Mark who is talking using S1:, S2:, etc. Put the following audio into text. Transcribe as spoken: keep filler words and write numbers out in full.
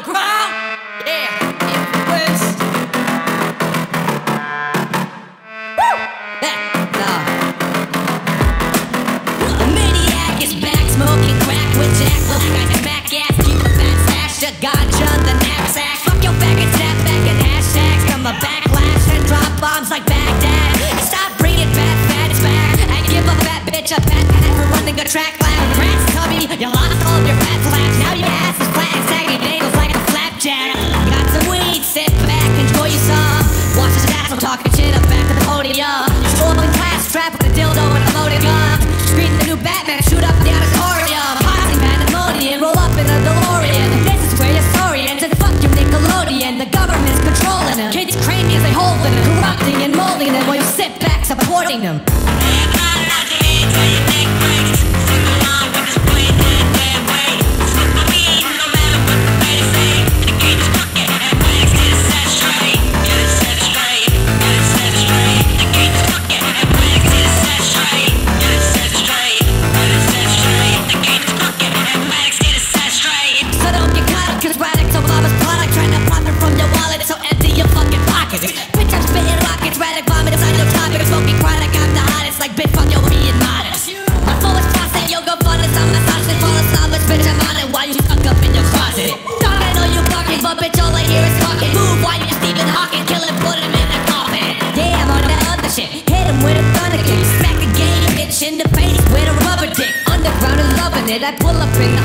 S1: ground. Yeah, influenced. Woo! Hey, nah. The maniac is back, smoking crack with Jack. Look like a smack ass, keep a fat stash of ganja, the knapsack. Fuck your back and snap back and hashtags. Come a backlash and drop bombs like Baghdad. Stop bringing fat fat it's back. I give a fat bitch a fat hat for running a track lab. Rats tubby, you lost all of your fat flaps. Now your ass is flat and saggy, bagels like a flapjack. Got some weed, sit back, enjoy your song. Watch this ass, I'm talking shit up back to the podium. Show up in class, strap with a dildo and a loaded gun. Scream the new Batman, shoot up the auditorium. Pausing pandemonium, roll up in a DeLorean. This is where your story ends, and fuck your Nickelodeon. The government's controlling them. Kids crazy as they holding them, corrupting and molding them while you sit back, supporting them. Bitch, I'm spitting rockets, RADEK vomit inside your topic. I'm smoking chronic, I'm the hottest. Like bitch, fuck, yo, being modest. My flow is prostate, yoga, funnest. I'm massaging, fall asleep, but bitch, I'm on it while you stuck up in your closet. Thought I know you fucking, but bitch, all I hear is talking. Move while you Stephen Hawking, kill him, put him in a coffin. Yeah, I'm on that other shit. Hit him with a thunder kick. Smack a game, bitch in the face with a rubber dick. Underground is loving it. I pull up in the